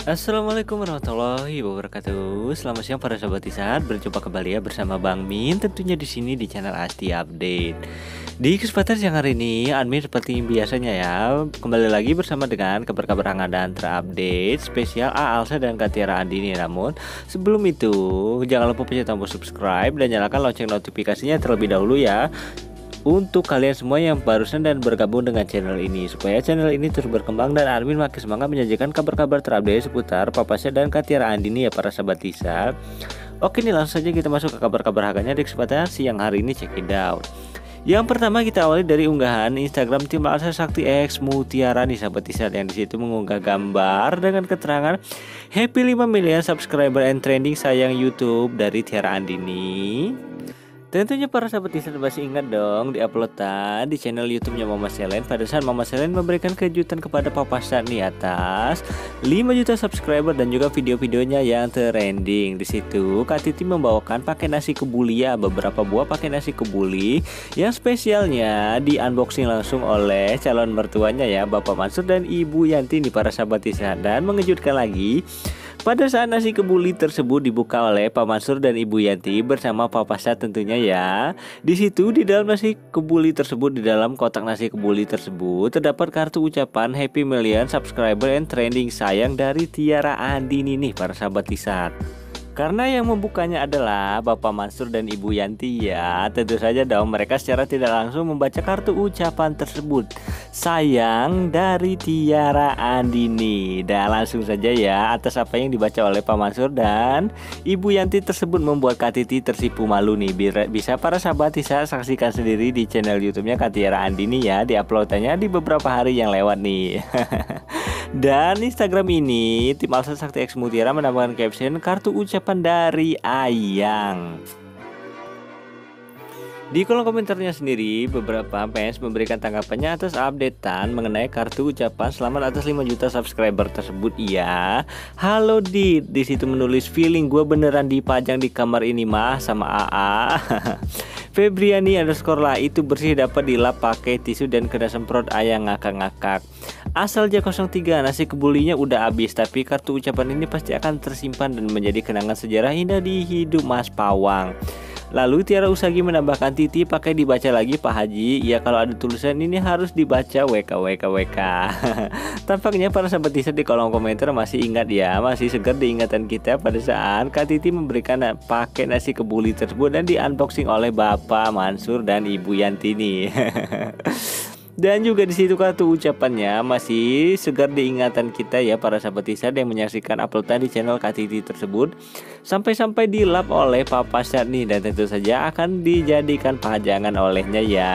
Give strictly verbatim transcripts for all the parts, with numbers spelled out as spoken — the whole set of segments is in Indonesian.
Assalamualaikum warahmatullahi wabarakatuh. Selamat siang para sahabat Isat. Berjumpa kembali ya bersama Bang Min. Tentunya di sini di channel Asti Update. Di kesempatan siang hari ini, admin seperti biasanya ya, kembali lagi bersama dengan kabar-kabar hangat dan terupdate spesial A Alsa dan Katiara Andini. Namun sebelum itu, jangan lupa pencet tombol subscribe dan nyalakan lonceng notifikasinya terlebih dahulu ya, untuk kalian semua yang barusan dan bergabung dengan channel ini, supaya channel ini terus berkembang dan admin makin semangat menyajikan kabar-kabar terupdate seputar Papasya dan Katiara Andini ya para sahabat Isat. Oke nih, langsung saja kita masuk ke kabar-kabar hangatnya di kesempatan siang hari ini. Check it out. Yang pertama kita awali dari unggahan Instagram tim Alsa Sakti X Mutiara nih sahabat Isat, yang disitu mengunggah gambar dengan keterangan happy lima miliar subscriber and trending sayang YouTube dari Tiara Andini. Tentunya para sahabat Isat masih ingat dong di uploadan di channel YouTube-nya Mama Selen pada saat Mama Selen memberikan kejutan kepada Papasya nih atas lima juta subscriber dan juga video-videonya yang trending. Di situ Kak Titi membawakan pakai nasi kebuli ya, beberapa buah pakai nasi kebuli yang spesialnya di unboxing langsung oleh calon mertuanya ya, Bapak Mansur dan Ibu Yanti nih para sahabat Isat. Dan mengejutkan lagi, pada saat nasi kebuli tersebut dibuka oleh Pak Mansur dan Ibu Yanti bersama Papasya tentunya ya. Di situ di dalam nasi kebuli tersebut, di dalam kotak nasi kebuli tersebut terdapat kartu ucapan happy million subscriber and trending sayang dari Tiara Andini nih para sahabat Isat. Karena yang membukanya adalah Bapak Mansur dan Ibu Yanti ya, tentu saja dong mereka secara tidak langsung membaca kartu ucapan tersebut sayang dari Tiara Andini. Dan langsung saja ya, atas apa yang dibaca oleh Pak Mansur dan Ibu Yanti tersebut membuat Kak Titi tersipu malu nih. Bisa para sahabat bisa saksikan sendiri di channel YouTube-nya Katiara Andini ya, di uploadannya di beberapa hari yang lewat nih. Dan Instagram ini tim Alsa Sakti X Mutiara menambahkan caption kartu ucapan dari Ayang. Di kolom komentarnya sendiri, beberapa fans memberikan tanggapannya atas updatean mengenai kartu ucapan selamat atas lima juta subscriber tersebut. Iya, halo Dit, di situ menulis feeling gue beneran dipajang di kamar ini mah sama A A. Febriani underscore lah itu bersih dapat dilap pakai tisu dan kena semprot ayang ngakak-ngakak. Asal J nol tiga nasi kebulinya udah habis, tapi kartu ucapan ini pasti akan tersimpan dan menjadi kenangan sejarah indah di hidup Mas Pawang. Lalu Tiara Usagi menambahkan Titi pakai dibaca lagi Pak Haji. Ya kalau ada tulisan ini harus dibaca W K W K W K. Tampaknya para sahabat Isat di kolom komentar masih ingat ya, masih segar diingatan kita pada saat Kak Titi memberikan pakai nasi kebuli tersebut dan di unboxing oleh Bapak Mansur dan Ibu Yanti nih. Dan juga di situ kartu ucapannya masih segar diingatan kita ya para sahabat Isat yang menyaksikan uploadan di channel Kak Titi tersebut sampai-sampai dilap oleh Papasya nih, dan tentu saja akan dijadikan pajangan olehnya ya.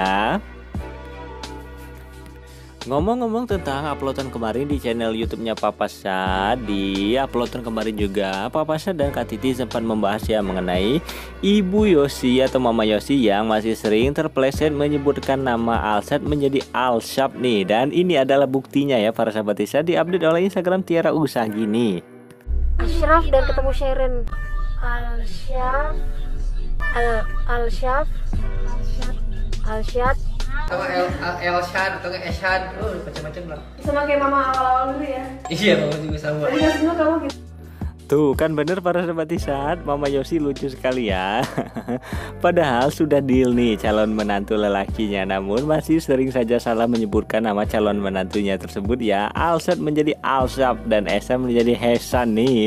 Ngomong-ngomong tentang uploadan kemarin di channel YouTube-nya Papasya, di uploadan kemarin juga Papasya dan Kak Titi sempat membahas ya mengenai Ibu Yosi atau Mama Yosi yang masih sering terpeleset menyebutkan nama Alsat menjadi Alsyap nih. Dan ini adalah buktinya ya para sahabat Isat, diupdate oleh Instagram Tiara Usagi nih. Ashraf dan ketemu Sharon. Alsyaf Al Alsyaf Alsyaf atau El Elshad atau Eshad, oh macam-macam lah. sama kayak mama awal-awal dulu ya. Iya, mama juga sama. Tadi kan semua kamu gitu. Tuh kan bener para sahabat Isat, Mama Yosi lucu sekali ya. Padahal sudah deal nih calon menantu lelakinya, namun masih sering saja salah menyebutkan nama calon menantunya tersebut ya. Alsat menjadi Alsyap dan Esa menjadi Hesan nih.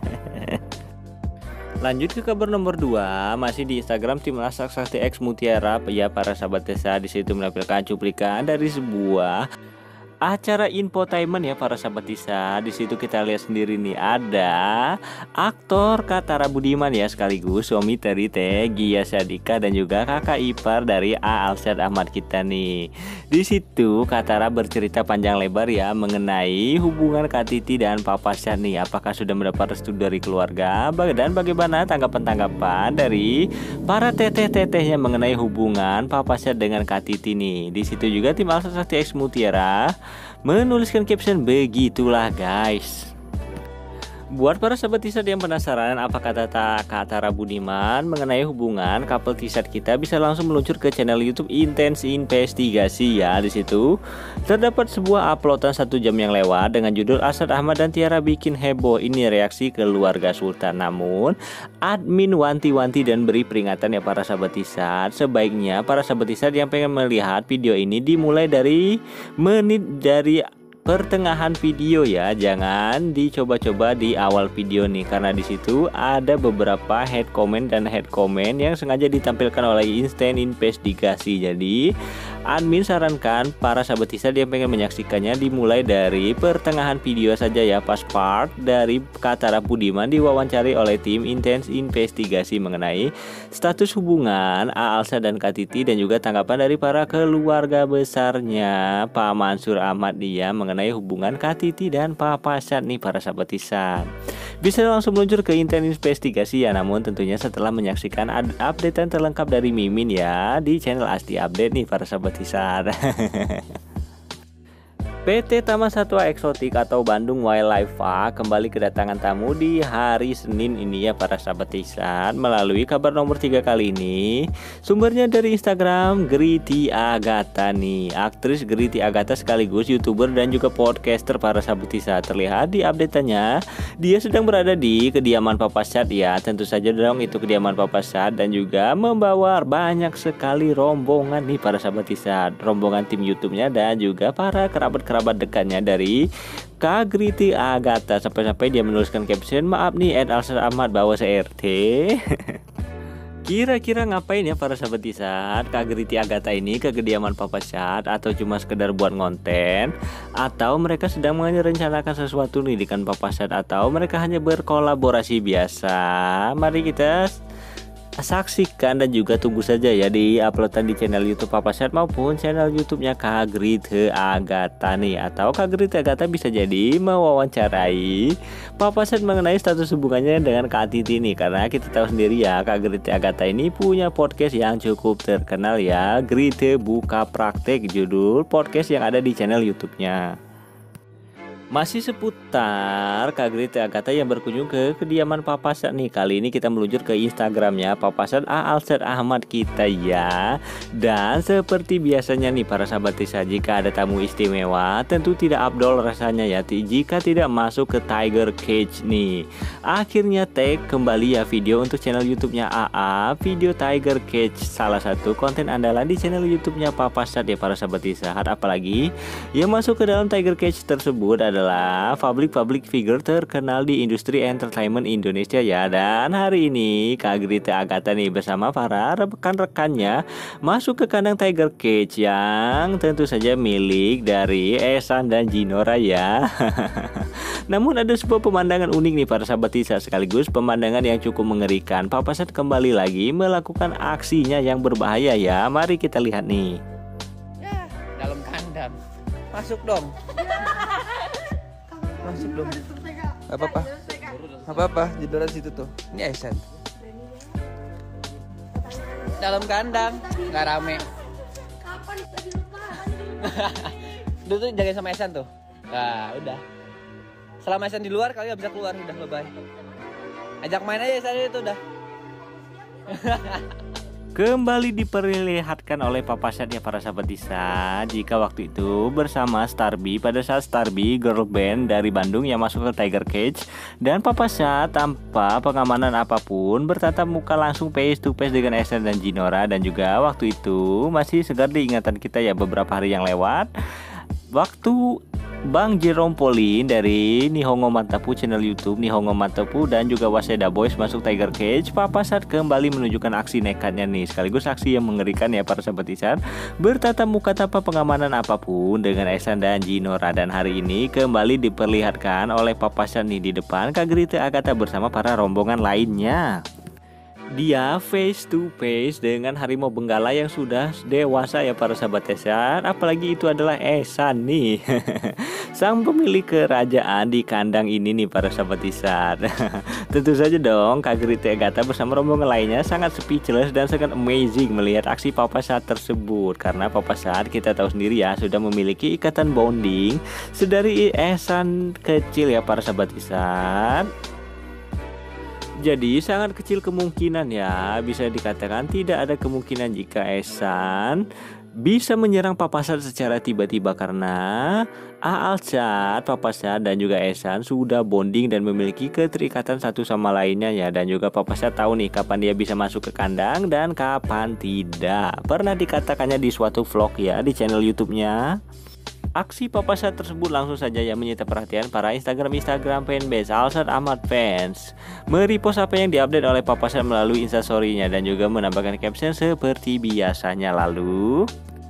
Lanjut ke kabar nomor dua, masih di Instagram tim Alsa Sakti X Mutiara ya para sahabat desa. Di situ menampilkan cuplikan dari sebuah acara infotainment ya para sahabat Isat. Di situ kita lihat sendiri nih ada aktor Katara Budiman ya, sekaligus suami dari Teh Gia Sadika dan juga kakak ipar dari A Alsyad Ahmad kita nih. Di situ Katara bercerita panjang lebar ya mengenai hubungan Kak Titi dan Papasya nih. Apakah sudah mendapat restu dari keluarga dan bagaimana tanggapan-tanggapan dari para teteh-tetehnya mengenai hubungan Papasya dengan Kak Titi nih. Di situ juga tim Alsa Sakti X Mutiara menuliskan caption begitulah guys. Buat para sahabat Tisat yang penasaran apa kata Kak Tara Budiman mengenai hubungan couple Tisat kita, bisa langsung meluncur ke channel YouTube Intens Investigasi ya. Di situ terdapat sebuah uploadan satu jam yang lewat dengan judul Asad Ahmad dan Tiara bikin heboh. Ini reaksi keluarga Sultan. Namun admin wanti-wanti dan beri peringatan ya para sahabat Tisat. Sebaiknya para sahabat Tisat yang pengen melihat video ini dimulai dari menit dari pertengahan video ya, jangan dicoba-coba di awal video nih, karena di situ ada beberapa head comment dan head comment yang sengaja ditampilkan oleh Instant Investigasi. Jadi admin sarankan para sahabat Tisat yang pengen menyaksikannya dimulai dari pertengahan video saja ya, pas part dari Kak Tara Budiman diwawancari oleh tim Intens Investigasi mengenai status hubungan Aalsa dan Kak Titi, dan juga tanggapan dari para keluarga besarnya Pak Mansur Ahmad dia mengenai hubungan Kak Titi dan Papa Sad nih para sahabat Tisat. Bisa langsung meluncur ke Intens Investigasi ya, namun tentunya setelah menyaksikan updatean terlengkap dari Mimin ya di channel Asti Update nih para sahabat Tisat. P T Taman Satwa Eksotik atau Bandung Wildlife Park kembali kedatangan tamu di hari Senin ini ya para sahabat Tisat, melalui kabar nomor tiga kali ini. Sumbernya dari Instagram Griti Agatha nih. Aktris Griti Agatha sekaligus YouTuber dan juga podcaster para sahabat Tisat. Terlihat di update-nya dia sedang berada di kediaman Papa Sad ya. Tentu saja dong itu kediaman Papa Sad, dan juga membawa banyak sekali rombongan nih para sahabat Tisat. Rombongan tim YouTube-nya dan juga para kerabat kerabat dekatnya dari Kak Griti Agatha. Sampai-sampai dia menuliskan caption, maaf nih Ed Alsar Ahmad bawa C R T. Kira-kira ngapain ya para sahabat Tisat Kak Griti Agatha ini ke kediaman Papa Sad? Atau cuma sekedar buat konten? Atau mereka sedang merencanakan sesuatu nih dengan Papa Sad? Atau mereka hanya berkolaborasi biasa? Mari kita saksikan dan juga tunggu saja ya di uploadan di channel YouTube Papa Sad maupun channel YouTube-nya Kak Griti Agatha nih. Atau Kak Griti Agatha bisa jadi mewawancarai Papa Sad mengenai status hubungannya dengan Kak Titi nih, karena kita tahu sendiri ya Kak Griti Agatha ini punya podcast yang cukup terkenal ya, Griti Buka Praktek, judul podcast yang ada di channel YouTube-nya. Masih seputar Kak Griti Agatha yang berkunjung ke kediaman Papa Sad nih. Kali ini kita meluncur ke Instagramnya Papa Sad Aalsar Ahmad kita ya. Dan seperti biasanya nih para sahabat Tisat, jika ada tamu istimewa tentu tidak abdol rasanya ya jika tidak masuk ke Tiger Cage nih. Akhirnya tag kembali ya video untuk channel YouTube-nya A A, video Tiger Cage, salah satu konten andalan di channel YouTube-nya Papa Sad ya para sahabat Tisat. Apalagi yang masuk ke dalam Tiger Cage tersebut adalah adalah public-public figure terkenal di industri entertainment Indonesia ya. Dan hari ini Kak Griti Agatha nih bersama para rekan-rekannya masuk ke kandang Tiger Cage yang tentu saja milik dari Ehsan dan Jinora ya. Namun ada sebuah pemandangan unik nih para sahabat Tisat, sekaligus pemandangan yang cukup mengerikan. Papa Sad kembali lagi melakukan aksinya yang berbahaya ya. Mari kita lihat nih. Ya, dalam kandang. Masuk dong. Masuk dong. Apa apa? Apa apa? Jidoran situ tuh. Ini Ehsan. Dalam kandang, nggak rame. Kapan tadi lupa? Dulu tuh jagain sama Ehsan tuh. Nah, udah. Selama Ehsan di luar, kalian bisa keluar, udah lebay. Ajak main aja Ehsan itu udah. Kembali diperlihatkan oleh Papa Sad ya para sahabat Tisat, jika waktu itu bersama Starby pada saat Starby girl band dari Bandung yang masuk ke Tiger Cage, dan Papa Sad tanpa pengamanan apapun bertatap muka langsung face to face dengan Ehsan dan Jinora. Dan juga waktu itu masih segar diingatan kita ya beberapa hari yang lewat, waktu Bang Jerome Pauline dari Nihongo Mantapu channel YouTube Nihongo Mantapu dan juga Waseda Boys masuk Tiger Cage, Papa Sad kembali menunjukkan aksi nekatnya nih, sekaligus aksi yang mengerikan ya para sahabat Tisat, bertatap muka tanpa pengamanan apapun dengan Ehsan dan Jinora. Dan hari ini kembali diperlihatkan oleh Papa Sad nih di depan Kak Griti Agatha bersama para rombongan lainnya. Dia face to face dengan harimau benggala yang sudah dewasa ya para sahabat Esan. Apalagi itu adalah Esan nih. Sang pemilik kerajaan di kandang ini nih para sahabat Esan. Tentu saja dong Kak Grite Agatha bersama rombongan lainnya sangat speechless dan sangat amazing melihat aksi Papa Saat tersebut. Karena Papa Saat kita tahu sendiri ya sudah memiliki ikatan bonding sedari Esan kecil ya para sahabat Esan. Jadi sangat kecil kemungkinan ya, bisa dikatakan tidak ada kemungkinan jika Esan bisa menyerang Papa Saat secara tiba-tiba karena Aalsat, Papa Saat dan juga Esan sudah bonding dan memiliki keterikatan satu sama lainnya ya. Dan juga Papa Saat tahu nih kapan dia bisa masuk ke kandang dan kapan tidak. Pernah dikatakannya di suatu vlog ya di channel YouTube-nya. Aksi Papa Saat tersebut langsung saja yang menyita perhatian para Instagram-Instagram fanbase Aalsat Ahmad Fans. Merepost apa yang diupdate oleh Papa Saat melalui instastory-nya dan juga menambahkan caption seperti biasanya. Lalu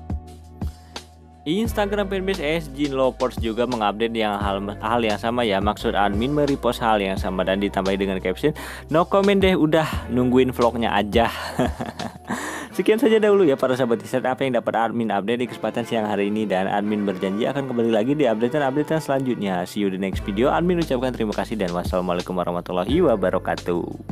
Instagram fanbase S Jin Lovers juga mengupdate yang hal, hal yang sama ya. Maksud admin merepost hal yang sama dan ditambahi dengan caption no comment deh, udah nungguin vlognya aja. Sekian saja dahulu ya para sahabat Esan apa yang dapat admin update di kesempatan siang hari ini, dan admin berjanji akan kembali lagi di update-update selanjutnya. See you di next video. Admin ucapkan terima kasih dan wassalamualaikum warahmatullahi wabarakatuh.